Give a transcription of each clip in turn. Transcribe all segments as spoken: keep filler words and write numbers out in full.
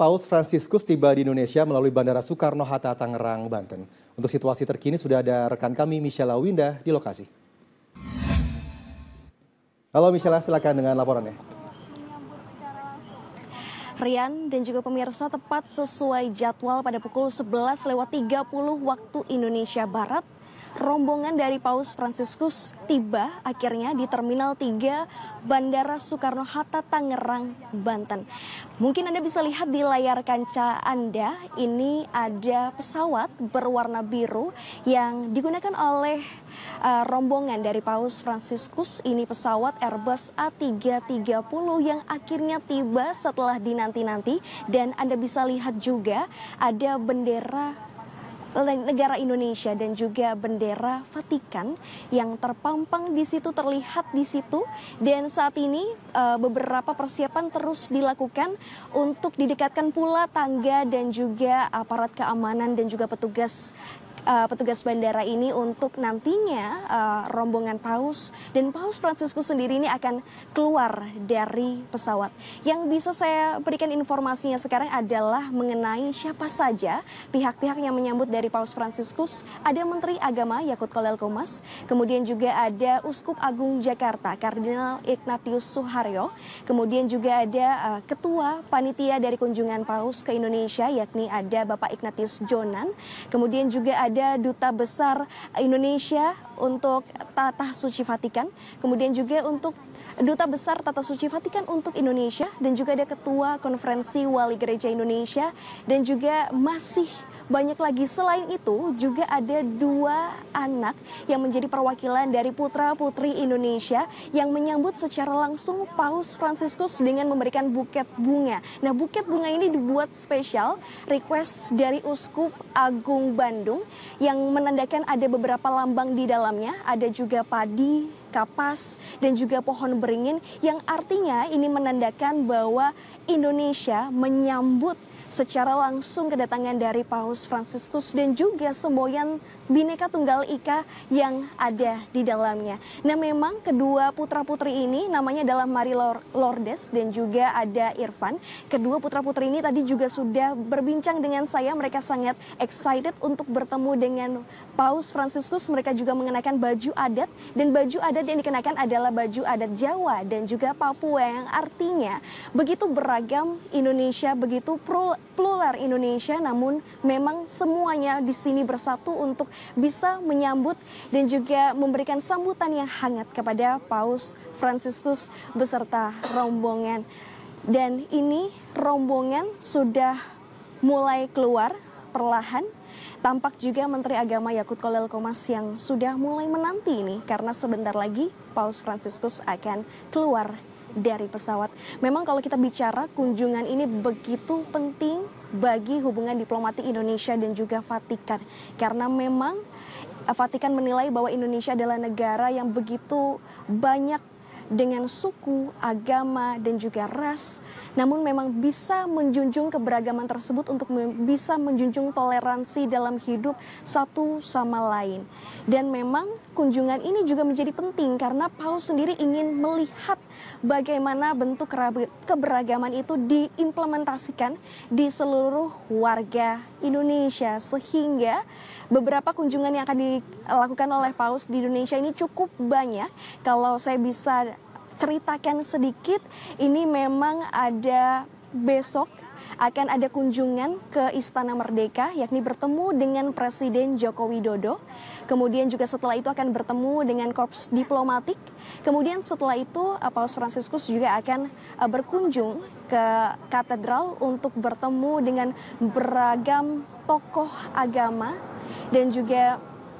Paus Fransiskus tiba di Indonesia melalui Bandara Soekarno-Hatta, Tangerang, Banten. Untuk situasi terkini sudah ada rekan kami Michela Winda di lokasi. Halo Michela, silakan dengan laporannya. Rian dan juga pemirsa, tepat sesuai jadwal pada pukul sebelas lewat tiga puluh waktu Indonesia Barat, rombongan dari Paus Fransiskus tiba akhirnya di Terminal tiga Bandara Soekarno-Hatta, Tangerang, Banten. Mungkin Anda bisa lihat di layar kaca Anda, ini ada pesawat berwarna biru yang digunakan oleh uh, rombongan dari Paus Fransiskus. Ini pesawat Airbus A tiga ratus tiga puluh yang akhirnya tiba setelah dinanti-nanti, dan Anda bisa lihat juga ada bendera negara Indonesia dan juga bendera Vatikan yang terpampang di situ, terlihat di situ. Dan saat ini beberapa persiapan terus dilakukan untuk didekatkan pula tangga dan juga aparat keamanan dan juga petugas Uh, petugas bandara ini untuk nantinya uh, rombongan Paus dan Paus Fransiskus sendiri ini akan keluar dari pesawat. Yang bisa saya berikan informasinya sekarang adalah mengenai siapa saja pihak-pihak yang menyambut dari Paus Fransiskus. Ada Menteri Agama Yakut Kolil Qomas, kemudian juga ada Uskup Agung Jakarta Kardinal Ignatius Suharyo, kemudian juga ada uh, Ketua Panitia dari Kunjungan Paus ke Indonesia yakni ada Bapak Ignatius Jonan, kemudian juga ada Ada Duta Besar Indonesia untuk Tata Suci Vatikan, kemudian juga untuk Duta Besar Tata Suci Vatikan untuk Indonesia, dan juga ada Ketua Konferensi Wali Gereja Indonesia, dan juga masih banyak lagi. Selain itu juga ada dua anak yang menjadi perwakilan dari putra-putri Indonesia yang menyambut secara langsung Paus Fransiskus dengan memberikan buket bunga. Nah, buket bunga ini dibuat spesial request dari Uskup Agung Bandung yang menandakan ada beberapa lambang di dalamnya. Ada juga padi, kapas, dan juga pohon beringin yang artinya ini menandakan bahwa Indonesia menyambut secara langsung kedatangan dari Paus Fransiskus dan juga semboyan Bhinneka Tunggal Ika yang ada di dalamnya. Nah, memang kedua putra-putri ini namanya adalah Marie Lourdes dan juga ada Irfan. Kedua putra-putri ini tadi juga sudah berbincang dengan saya. Mereka sangat excited untuk bertemu dengan Paus Fransiskus. Mereka juga mengenakan baju adat, dan baju adat yang dikenakan adalah baju adat Jawa dan juga Papua, yang artinya begitu beragam Indonesia, begitu plural Indonesia, namun memang semuanya di sini bersatu untuk bisa menyambut dan juga memberikan sambutan yang hangat kepada Paus Fransiskus beserta rombongan. Dan ini rombongan sudah mulai keluar perlahan. Tampak juga Menteri Agama Yakut Kolil Qomas yang sudah mulai menanti ini, karena sebentar lagi Paus Fransiskus akan keluar dari pesawat. Memang kalau kita bicara kunjungan ini begitu penting bagi hubungan diplomatik Indonesia dan juga Vatikan, karena memang Vatikan menilai bahwa Indonesia adalah negara yang begitu banyak dengan suku, agama, dan juga ras, namun memang bisa menjunjung keberagaman tersebut untuk bisa menjunjung toleransi dalam hidup satu sama lain. Dan memang kunjungan ini juga menjadi penting karena Paus sendiri ingin melihat bagaimana bentuk keberagaman itu diimplementasikan di seluruh warga Indonesia, sehingga beberapa kunjungan yang akan dilakukan oleh Paus di Indonesia ini cukup banyak. Kalau saya bisa ceritakan sedikit, ini memang ada besok akan ada kunjungan ke Istana Merdeka, yakni bertemu dengan Presiden Joko Widodo. Kemudian juga setelah itu akan bertemu dengan korps diplomatik. Kemudian setelah itu Paus Fransiskus juga akan berkunjung ke katedral untuk bertemu dengan beragam tokoh agama dan juga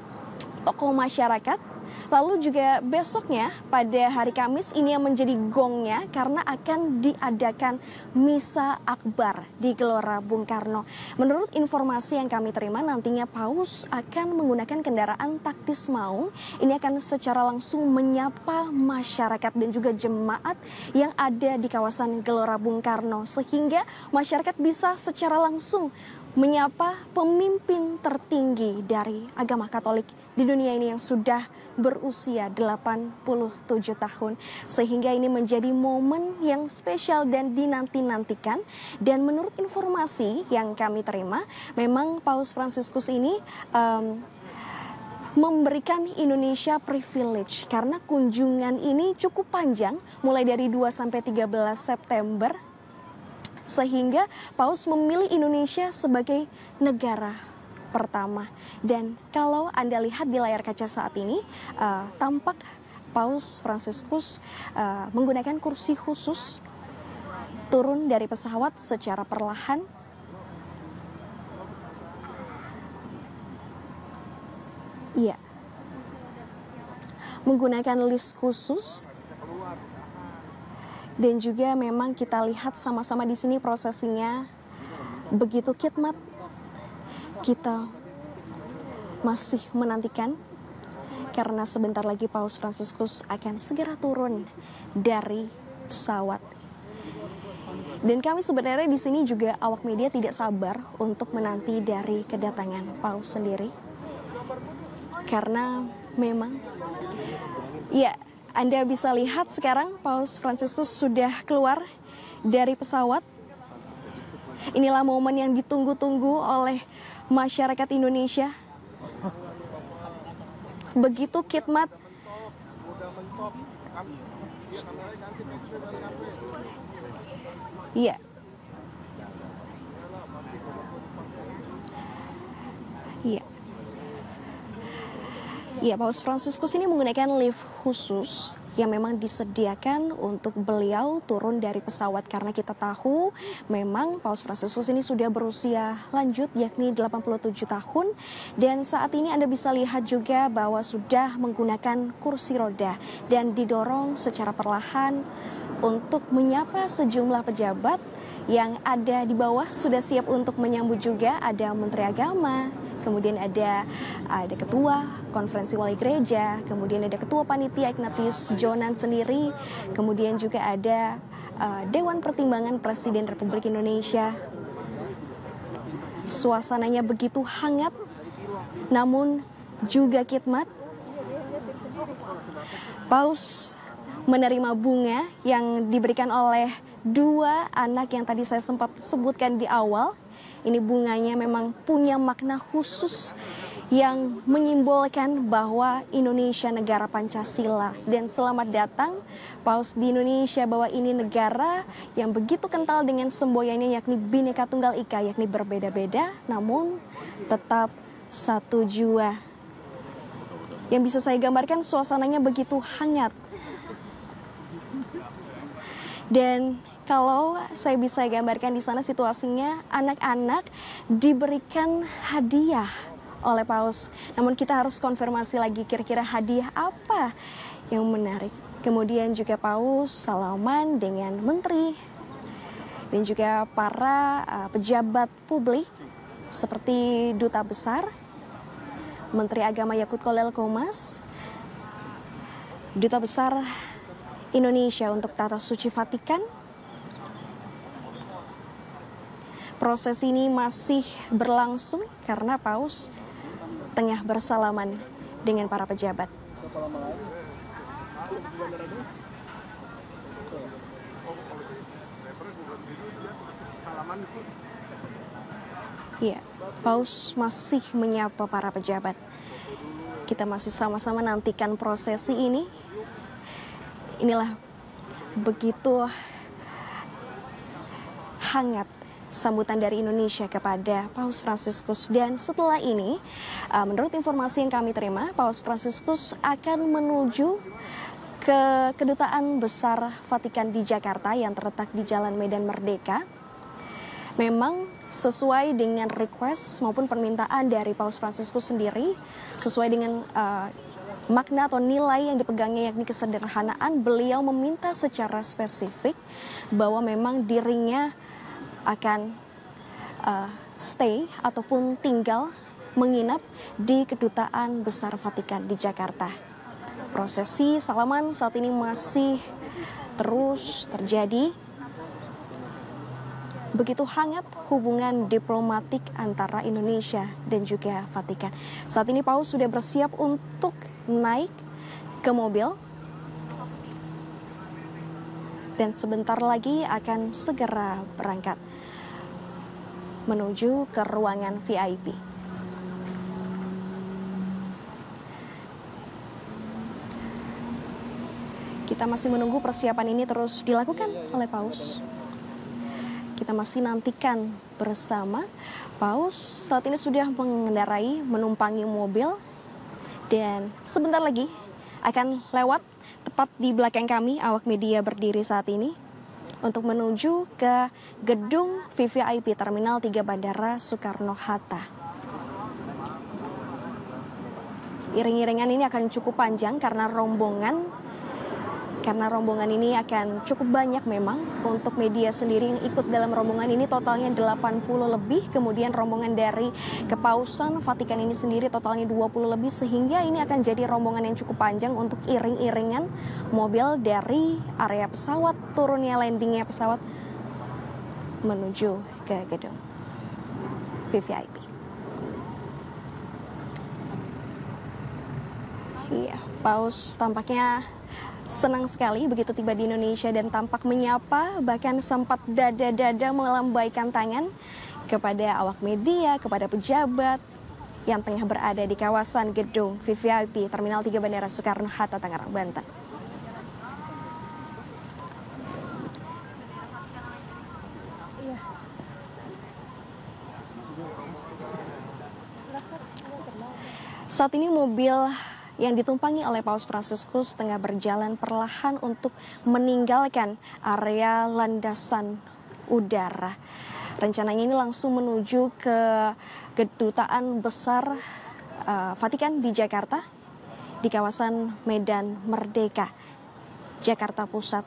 tokoh masyarakat. Lalu juga besoknya pada hari Kamis ini yang menjadi gongnya karena akan diadakan Misa Akbar di Gelora Bung Karno. Menurut informasi yang kami terima, nantinya Paus akan menggunakan kendaraan taktis maung. Ini akan secara langsung menyapa masyarakat dan juga jemaat yang ada di kawasan Gelora Bung Karno, sehingga masyarakat bisa secara langsung menyapa pemimpin tertinggi dari agama Katolik di dunia ini yang sudah berusia delapan puluh tujuh tahun. Sehingga ini menjadi momen yang spesial dan dinanti-nantikan. Dan menurut informasi yang kami terima, memang Paus Fransiskus ini um, memberikan Indonesia privilege karena kunjungan ini cukup panjang, mulai dari dua sampai tiga belas September. Sehingga Paus memilih Indonesia sebagai negara pertama. Dan kalau Anda lihat di layar kaca saat ini, uh, tampak Paus Fransiskus uh, menggunakan kursi khusus turun dari pesawat secara perlahan. Iya, menggunakan lift khusus. Dan juga memang kita lihat sama-sama di sini prosesinya begitu khidmat. Kita masih menantikan karena sebentar lagi Paus Fransiskus akan segera turun dari pesawat. Dan kami sebenarnya di sini juga awak media tidak sabar untuk menanti dari kedatangan Paus sendiri. Karena memang ya, Anda bisa lihat sekarang Paus Fransiskus sudah keluar dari pesawat. Inilah momen yang ditunggu-tunggu oleh masyarakat Indonesia. Begitu khidmat. Iya. Iya. Ya, Paus Fransiskus ini menggunakan lift khusus yang memang disediakan untuk beliau turun dari pesawat. Karena kita tahu memang Paus Fransiskus ini sudah berusia lanjut, yakni delapan puluh tujuh tahun. Dan saat ini Anda bisa lihat juga bahwa sudah menggunakan kursi roda dan didorong secara perlahan untuk menyapa sejumlah pejabat yang ada di bawah. Sudah siap untuk menyambut juga, ada Menteri Agama, kemudian ada ada ketua konferensi wali gereja, kemudian ada ketua panitia Ignatius Jonan sendiri, kemudian juga ada uh, Dewan Pertimbangan Presiden Republik Indonesia. Suasananya begitu hangat, namun juga khidmat. Paus menerima bunga yang diberikan oleh dua anak yang tadi saya sempat sebutkan di awal. Ini bunganya memang punya makna khusus yang menyimbolkan bahwa Indonesia negara Pancasila. Dan selamat datang Paus di Indonesia, bahwa ini negara yang begitu kental dengan semboyannya, yakni Bhinneka Tunggal Ika, yakni berbeda-beda namun tetap satu jua. Yang bisa saya gambarkan suasananya begitu hangat. Dan kalau saya bisa gambarkan di sana situasinya, anak-anak diberikan hadiah oleh Paus. Namun kita harus konfirmasi lagi kira-kira hadiah apa yang menarik. Kemudian juga Paus salaman dengan menteri dan juga para uh, pejabat publik seperti Duta Besar, Menteri Agama Yakut Kolil Qomas, Duta Besar Indonesia untuk Tata Suci Vatikan. Proses ini masih berlangsung karena Paus tengah bersalaman dengan para pejabat. Iya, Paus masih menyapa para pejabat. Kita masih sama-sama nantikan prosesi ini. Inilah begitu hangat sambutan dari Indonesia kepada Paus Fransiskus. Dan setelah ini, menurut informasi yang kami terima, Paus Fransiskus akan menuju ke Kedutaan Besar Vatikan di Jakarta yang terletak di Jalan Medan Merdeka. Memang sesuai dengan request maupun permintaan dari Paus Fransiskus sendiri, sesuai dengan uh, makna atau nilai yang dipegangnya, yakni kesederhanaan, beliau meminta secara spesifik bahwa memang dirinya akan uh, stay ataupun tinggal menginap di Kedutaan Besar Vatikan di Jakarta. Prosesi salaman saat ini masih terus terjadi begitu hangat hubungan diplomatik antara Indonesia dan juga Vatikan. Saat ini Paus sudah bersiap untuk naik ke mobil dan sebentar lagi akan segera berangkat menuju ke ruangan V I P. Kita masih menunggu persiapan ini terus dilakukan oleh Paus. Kita masih nantikan bersama. Paus saat ini sudah mengendarai, menumpangi mobil dan sebentar lagi akan lewat tepat di belakang kami awak media berdiri saat ini untuk menuju ke gedung V V I P Terminal tiga Bandara Soekarno-Hatta. Iring-iringan ini akan cukup panjang karena rombongan Karena rombongan ini akan cukup banyak memang. Untuk media sendiri yang ikut dalam rombongan ini totalnya delapan puluh lebih. Kemudian rombongan dari Kepausan Vatikan ini sendiri totalnya dua puluh lebih. Sehingga ini akan jadi rombongan yang cukup panjang untuk iring-iringan mobil dari area pesawat, turunnya landingnya pesawat menuju ke gedung V V I P. Iya, Paus tampaknya senang sekali begitu tiba di Indonesia dan tampak menyapa, bahkan sempat dada-dada melambaikan tangan kepada awak media, kepada pejabat yang tengah berada di kawasan gedung V V I P Terminal tiga Bandara Soekarno-Hatta, Tangerang, Banten. Saat ini mobil yang ditumpangi oleh Paus Fransiskus tengah berjalan perlahan untuk meninggalkan area landasan udara. Rencananya ini langsung menuju ke Kedutaan Besar uh, Vatikan di Jakarta, di kawasan Medan Merdeka, Jakarta Pusat.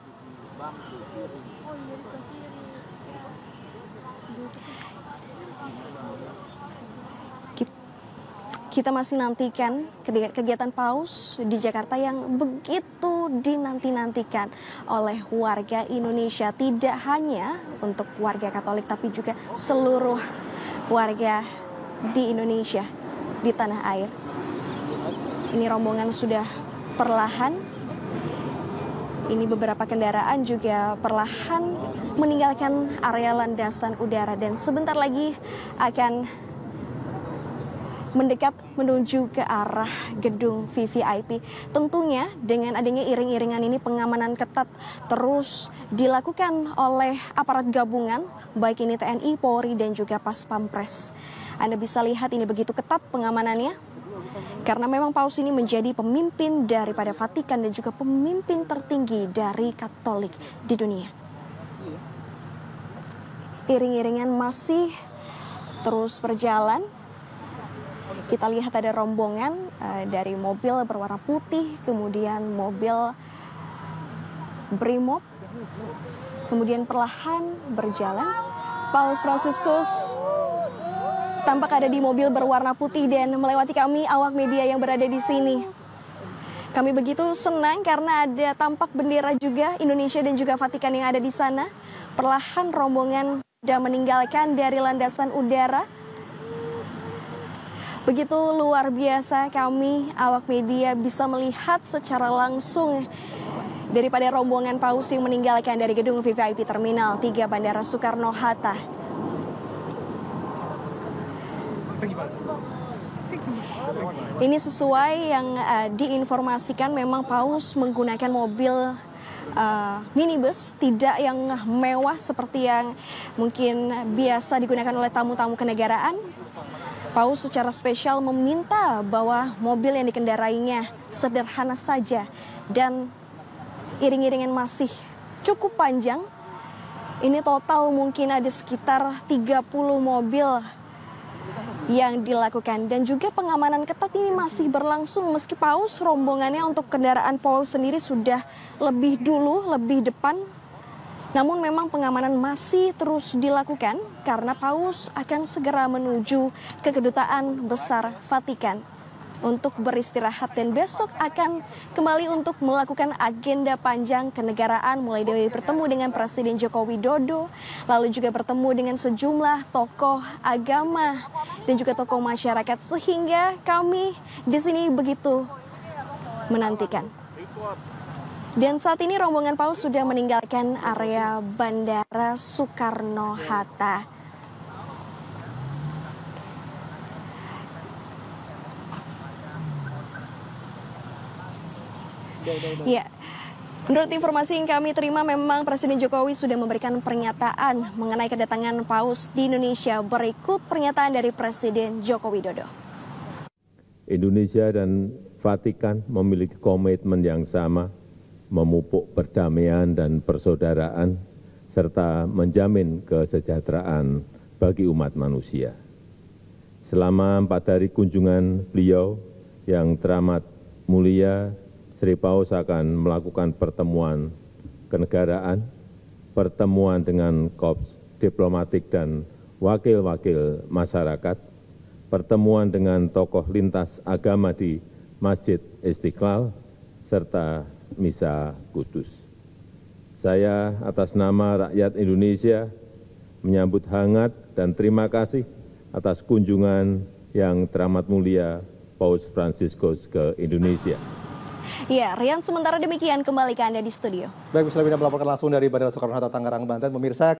Kita masih nantikan kegiatan Paus di Jakarta yang begitu dinanti-nantikan oleh warga Indonesia. Tidak hanya untuk warga Katolik tapi juga seluruh warga di Indonesia, di tanah air. Ini rombongan sudah perlahan. Ini beberapa kendaraan juga perlahan meninggalkan area landasan udara dan sebentar lagi akan mendekat menuju ke arah gedung V V I P. Tentunya dengan adanya iring-iringan ini pengamanan ketat terus dilakukan oleh aparat gabungan, baik ini T N I, Polri dan juga Pas Pampres. Anda bisa lihat ini begitu ketat pengamanannya karena memang Paus ini menjadi pemimpin daripada Vatikan dan juga pemimpin tertinggi dari Katolik di dunia. Iring-iringan masih terus berjalan. Kita lihat ada rombongan uh, dari mobil berwarna putih, kemudian mobil Brimob, kemudian perlahan berjalan. Paus Fransiskus tampak ada di mobil berwarna putih dan melewati kami awak media yang berada di sini. Kami begitu senang karena ada tampak bendera juga Indonesia dan juga Vatikan yang ada di sana. Perlahan rombongan sudah meninggalkan dari landasan udara. Begitu luar biasa kami awak media bisa melihat secara langsung daripada rombongan Paus yang meninggalkan dari gedung V V I P Terminal tiga Bandara Soekarno-Hatta. Ini sesuai yang uh, diinformasikan, memang Paus menggunakan mobil uh, minibus, tidak yang mewah seperti yang mungkin biasa digunakan oleh tamu-tamu kenegaraan. Paus secara spesial meminta bahwa mobil yang dikendarainya sederhana saja dan iring-iringan masih cukup panjang. Ini total mungkin ada sekitar tiga puluh mobil yang dilakukan dan juga pengamanan ketat ini masih berlangsung meski Paus rombongannya untuk kendaraan Paus sendiri sudah lebih dulu, lebih depan. Namun memang pengamanan masih terus dilakukan karena Paus akan segera menuju ke Kedutaan Besar Vatikan untuk beristirahat dan besok akan kembali untuk melakukan agenda panjang kenegaraan mulai dari bertemu dengan Presiden Joko Widodo, lalu juga bertemu dengan sejumlah tokoh agama dan juga tokoh masyarakat, sehingga kami di sini begitu menantikan. Dan saat ini rombongan Paus sudah meninggalkan area Bandara Soekarno-Hatta. Ya, menurut informasi yang kami terima memang Presiden Jokowi sudah memberikan pernyataan mengenai kedatangan Paus di Indonesia. Berikut pernyataan dari Presiden Joko Widodo. Indonesia dan Vatikan memiliki komitmen yang sama, memupuk perdamaian dan persaudaraan, serta menjamin kesejahteraan bagi umat manusia. Selama empat hari kunjungan beliau yang teramat mulia, Sri Paus akan melakukan pertemuan kenegaraan, pertemuan dengan korps diplomatik dan wakil-wakil masyarakat, pertemuan dengan tokoh lintas agama di Masjid Istiqlal, serta Misa Kudus. Saya atas nama rakyat Indonesia menyambut hangat dan terima kasih atas kunjungan yang teramat mulia Paus Fransiskus ke Indonesia. Ya, Rian, sementara demikian kembali ke Anda di studio. Baik, Michelle Winda melaporkan langsung dari Bandara Soekarno-Hatta, Tangerang, Banten. Pemirsa,